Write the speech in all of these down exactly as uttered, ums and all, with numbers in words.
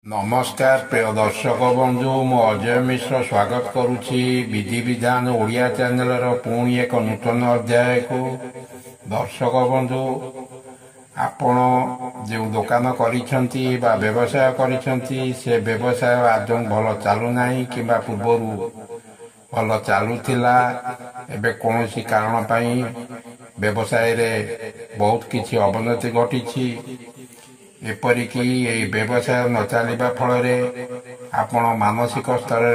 नमस्कार प्रिय दर्शक बंधु मु अजय मिश्र स्वागत करुछि विधि विधान ओडिया चैनल पुणी एक नूतन अध्याय को। दर्शक बंधु आपण जो दुकान करिसेंती बा व्यवसाय करिसेंती से व्यवसाय आदौ भल चालू नाही किबा पूर्वरु भल चालुथिला एबे कोनोसी कारण पई व्यवसाय रे बहुत किछि अवनति घटिछि। एपरिक व्यवसाय न चलवा फल आपण मानसिक स्तर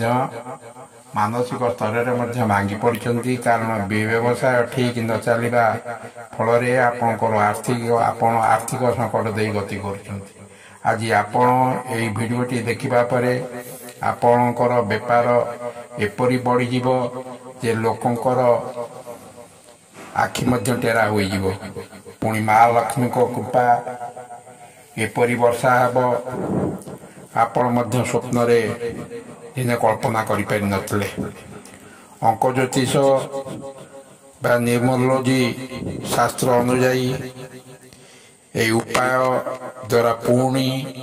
मानसिक स्तर भांगी पड़ती कारण व्यवसाय ठीक न चलवा फल आपणकर आर्थिक आपण आर्थिक संकट दे गति कर। आज आपण ये भिडियोटी देखा पर आपणकर बेपार एपरी बढ़ जे लोकंकर आखि टेरा हो पुणी माँ लक्ष्मी को कृपा एपरी वर्षा हेब आपण स्वप्न दिने कल्पना करें नथिले। अंक ज्योतिष बा न्यूमरोलॉजी शास्त्र अनुजाई ए उपाय द्वारा पुणी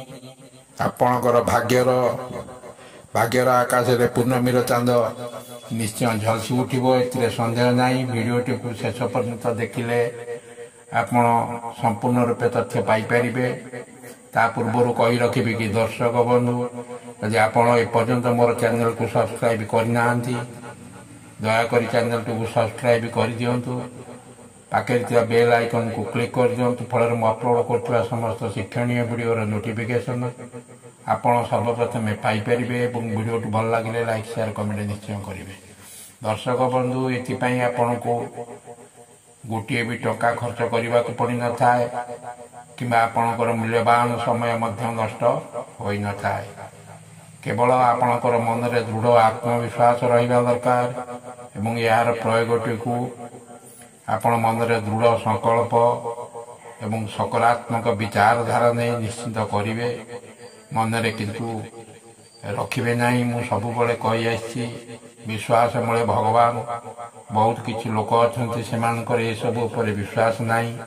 आपणकर भाग्यर भाग्यर आकाश रे पूर्णमीर चांद निश्चय झलसी उठिबो एथिरे संदेह नाही। वीडियोटी को शेष पर्यंत देखिले आपण संपूर्ण रूपे तथ्य पाई परिबे। ता पूर्व कही रखिबे कि दर्शक बंधु यदि आपण एपर्यंत मोर चैनल को सब्सक्राइब करना दयाकोरी चैनल को सब्सक्राइब कर दिंतु पाखे बेल आइकन को क्लिक कर दिंतु फल मु अपलोड कर समस्त शिक्षणीय वीडियो नोटिफिकेशन आपण सर्वप्रथम पाई परिबे। वीडियो भल लगे लाइक शेयर कमेंट निश्चय करेंगे। दर्शक बंधु एथिपाई आपण को गोटे भी टका खर्च करने को पड़ न था कि आपणकर मूल्यवान समय नष्ट हो न था। केवल आपणकर मन में दृढ़ आत्मविश्वास रहा दरकार एवं यार प्रयोगटी को आपण मन में दृढ़ संकल्प एवं सकारात्मक विचारधारा नहीं निश्चिंत करेंगे। मन में किंतु रखिबे नहीं। मु सबुबले कही आसी विश्वास मूले भगवान बहुत किछि लोक अछंती सेमानकर ए सब ऊपर विश्वास नहीं।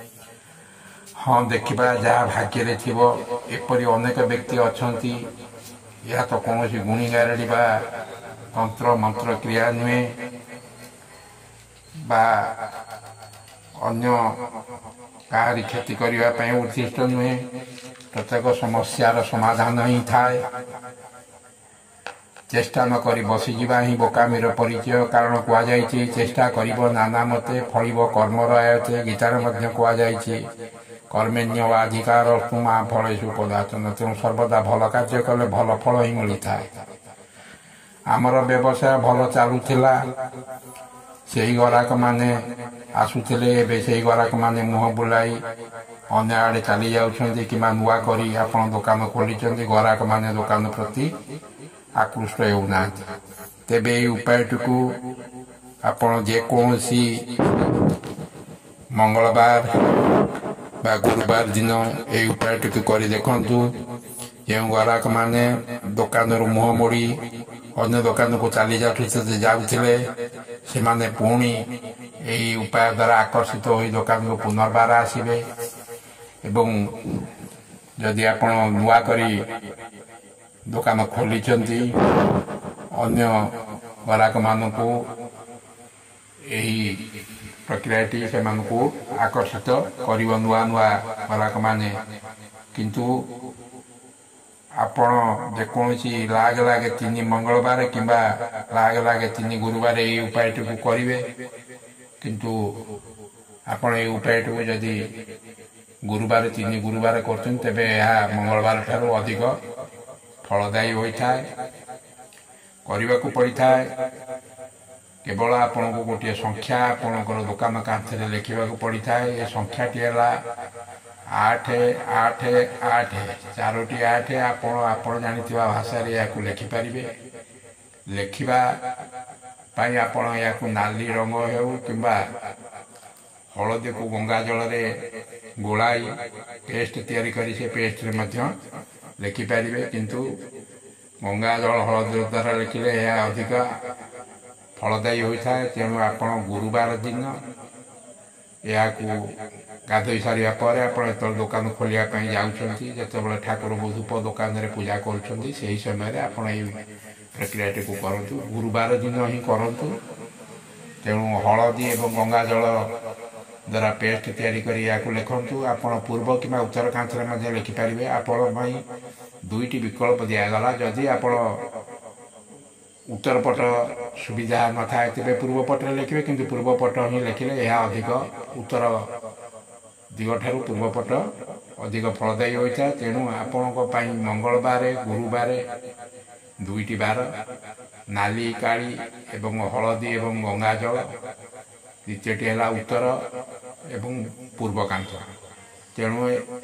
हाँ देखिबा जहाँ भाग्य रे थिबो एपरि अनेक व्यक्ति अछंती। या तो कौन गुणी गारेडी बा तंत्र मंत्र क्रिया नुहे बा अन्य काहारी क्षति करिवा पय उद्दिष्ट नुहे। प्रत्येक समस्यार समाधान ही थाए। चेष्टा न करी बसीजा ही बोकामीर परिचय कारण कहुई चेष्टा करिब नाना मते फलिब कर्मर आयते। गीतार मध्य कहुई कर्मेण्यवाधिकार तुमा फलेषु पदाचन तेणु सर्वदा भल कार्य कले भल फल ही मिली था। आमर व्यवसाय भल चलुला से ग्राहक माने आसुले एवं से ग्राहक माने मुह बुलाई अन्य आड़े चली जाउछंती कि नुआ करी आपण दुकान खोली ग्राहक माने दुकान प्रति आकृष्ट होना। तेबे उपायटी को आपण जेकोसी मंगलवार बा गुरुवार दिन ये उपायटी को कर देखु। जो ग्राहक माने दुकान मुह मोड़ी अन्य दुकान को चली जाते जाऊे से माने पुणी यही उपाय द्वारा आकर्षित हो दुकान को पुनर्बार आसबे। एवं जदि आपण नुआ करी दुकान खोली अन्य ग्राहक मान को यही प्रक्रियाटी से आकर्षित कर नुआ नुआ ग्राहक माने। किंतु आपण जेकोसी लाग लागे तीन मंगलवार किंबा लाग लागे तीन गुरुवार ये उपायटी को करेंगे। किंतु आपण ये उपायटी को जदि गुरुवार तीन गुरुवार करछन तेबे यह मंगलवार ठारू अधिक फलदायी होता है करने को पड़ता है। केवल आपण को गोटे संख्या आपणकर दुकान कांथरे लिखा पड़ता है। ये संख्याटी है आठ आठ आठ चारोटी आठ आपण आपण जानिथिबा भाषा रे याकु लिखिपारे। लिखा आपण या नाली रंग हो किंबा हलदी को गंगा जल रे गोलाई पेस्ट तैयारी करी से पेस्ट रे मध्य लिखिपारे। किंतु गंगा जल हलदी द्वारा लिखिले यह अधिक फलदायी होता है। तेणु आपण गुरुवार दिन या ଗାଧୋଇ ସାରିବା ପରେ ଆପଣ ଯେତେବେଳେ ଦୋକାନ ଖୋଲିବା ପାଇଁ ଯାଉଛନ୍ତି, ଯେତେବେଳେ ଠାକୁରଙ୍କୁ ଧୂପ ଦୋକାନରେ ପୂଜା କରୁଛନ୍ତି, ସେହି ସମୟରେ ଆପଣ ଏଇ ପ୍ରକ୍ରିୟାଟିକୁ କରନ୍ତୁ। ଗୁରୁବାର ଦିନ ହିଁ କରନ୍ତୁ। ତେଣୁ ହଳଦୀ ଏବଂ ଗଙ୍ଗା ଜଳ ଦ୍ୱାରା ପେଷ୍ଟ ତିଆରି କରି ଏହାକୁ ଲେଖନ୍ତୁ। ଆପଣ ପୂର୍ବ କିମ୍ବା ଉତ୍ତର କାନ୍ଥରେ ମଧ୍ୟ ଲେଖିପାରିବେ। ଆପଣ ପାଇଁ ଦୁଇଟି ବିକଳ୍ପ ଦିଆଗଲା। ଯଦି ଆପଣ ଉତ୍ତର ପଟ ସୁବିଧା ନଥାଏ ତେବେ ପୂର୍ବ ପଟରେ ଲେଖିବେ, କିନ୍ତୁ ପୂର୍ବ ପଟ ହିଁ ଲେଖିଲେ ଏହା ଅଧିକ ଉତ୍ତର ଦିଗଠାରୁ ପୂର୍ବ ପଟ ଅଧିକ ଫଳଦାୟୀ ହୋଇଥାଏ। ତେଣୁ ଆପଣଙ୍କ ପାଇଁ ମଙ୍ଗଳବାର, ଗୁରୁବାର ଦୁଇଟି ବାର, ନାଲି କାଳି ଏବଂ ହଳଦୀ ଏବଂ ଗଙ୍ଗା ଜଳ, ଦ୍ୱିତୀୟଟି ହେଲା ଉତ୍ତର ଏବଂ ପୂର୍ବ କାନ୍ଥ। ତେଣୁ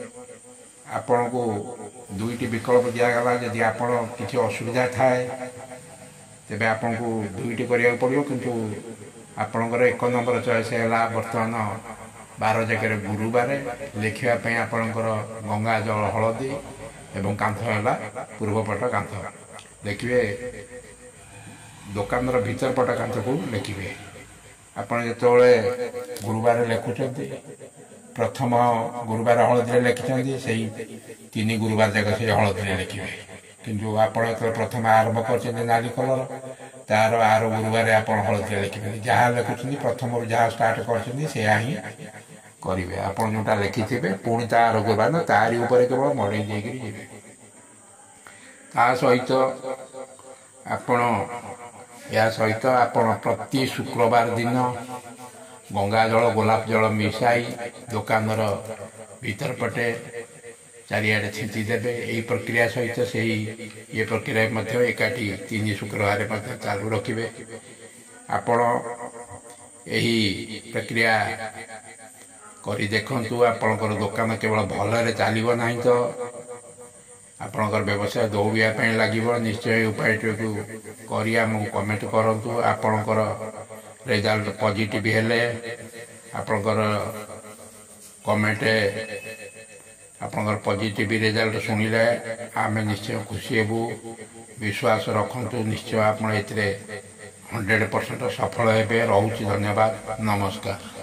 ଆପଣଙ୍କୁ ଦୁଇଟି ବିକଳ୍ପ ଦିଆଗଲା। ଯଦି ଆପଣ କିଛି ଅସୁବିଧା ଥାଏ ତେବେ ଆପଣଙ୍କୁ ଦୁଇଟି କରିବାକୁ ପଡ଼ିବ, କିନ୍ତୁ ଆପଣଙ୍କର ଏକ ନମ୍ବର ଚଏସ୍ ହେଲା ବର୍ତ୍ତମାନ ବାର ଜାଗାରେ ଗୁରୁବାର ଲେଖିବା ପାଇଁ ଆପଣଙ୍କର ଗଙ୍ଗା ଜଳ ହଳଦୀ ଏବଂ କାନ୍ଥ ହେଲା ପୂର୍ବପଟ କାନ୍ଥ। ଲେଖିବେ ଦୋକାନର ଭିତର ପଟ କାନ୍ଥକୁ ଲେଖିବେ। ଆପଣ ଯେତେବେଳେ ଗୁରୁବାର ଲେଖୁଛନ୍ତି, ପ୍ରଥମ ଗୁରୁବାର ହଳଦୀରେ ଲେଖିଛନ୍ତି, ସେଇ ତିନି ଗୁରୁବାର ଯାକ ସେଇ ହଳଦୀରେ ଲେଖିବେ। କିନ୍ତୁ ଆପଣ ଯେତେବେଳେ ପ୍ରଥମେ ଆରମ୍ଭ କରିଛନ୍ତି ନାଲି କଲର, ତାର ଆର ଗୁରୁବାରେ ଆପଣ ହଳଦୀରେ ଲେଖିବେ। ଯାହା ଲେଖୁଛନ୍ତି ପ୍ରଥମରୁ ଯାହା ଷ୍ଟାର୍ଟ କରିଛନ୍ତି ସେୟା ହିଁ କରିବେ। ଆପଣ ଯେଉଁଟା ଲେଖିଥିବେ ପୁଣି ତା ଆର ଗୁରୁବାର ତାରି ଉପରେ କେବଳ ମଡ଼େଇ ଦେଇକରି ଯିବେ। ତା ସହିତ ଆପଣ ଏହା ସହିତ ଆପଣ ପ୍ରତି ଶୁକ୍ରବାର ଦିନ ଗଙ୍ଗା ଜଳ ଗୋଲାପ ଜଳ ମିଶାଇ ଦୋକାନର ଭିତର ପଟେ ଚାରିଆଡ଼େ ଛିଞ୍ଚି ଦେବେ। ଏହି ପ୍ରକ୍ରିୟା ସହିତ ସେହି ଇଏ ପ୍ରକ୍ରିୟା ମଧ୍ୟ ଏକାଠି ତିନି ଶୁକ୍ରବାର ମଧ୍ୟ ଚାଲୁ ରଖିବେ। ଆପଣ ଏହି ପ୍ରକ୍ରିୟା କରି ଦେଖନ୍ତୁ। ଆପଣଙ୍କର ଦୋକାନ କେବଳ ଭଲରେ ଚାଲିବ ନାହିଁ ତ ଆପଣଙ୍କର ବ୍ୟବସାୟ ଦୌଡ଼ିବା ପାଇଁ ଲାଗିବ। ନିଶ୍ଚୟ ଏହି ଉପାୟଟିକୁ କରି ଆମକୁ କମେଣ୍ଟ କରନ୍ତୁ। ଆପଣଙ୍କର ରେଜଲ୍ଟ ପଜିଟିଭ୍ ହେଲେ ଆପଣଙ୍କର କମେଣ୍ଟ ଆପଣଙ୍କର ପଜିଟିଭ୍ ରେଜଲ୍ଟ ଶୁଣିଲେ ଆମେ ନିଶ୍ଚୟ ଖୁସି ହେବୁ। ବିଶ୍ୱାସ ରଖନ୍ତୁ, ନିଶ୍ଚୟ ଆପଣ ଏଥିରେ ହଣ୍ଡ୍ରେଡ଼ ପରସେଣ୍ଟ ସଫଳ ହେବେ। ରହୁଛି, ଧନ୍ୟବାଦ, ନମସ୍କାର।